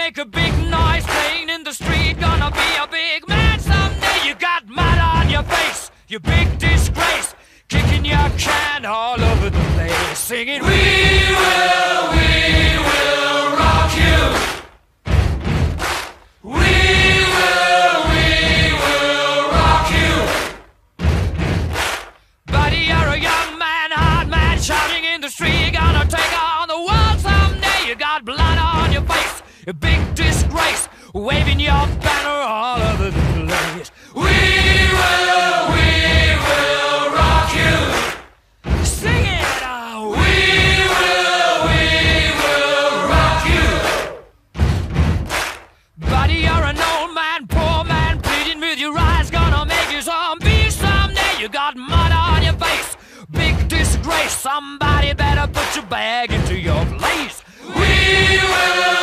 make a big noise playing in the street. Gonna be a big man someday. You got mud on your face, you big disgrace. Kicking your can all over the place, singing, we will rock you. We will rock you. Buddy, you're a young man, hard man, shouting in the street. Gonna take on the world someday. You got blood on your face, a big disgrace, waving your banner all over the place. We will rock you. Sing it out. We will rock you. Buddy, you're an old man, poor man, pleading with your eyes. Gonna make you zombie someday. You got mud on your face, big disgrace. Somebody better put your bag into your place. We will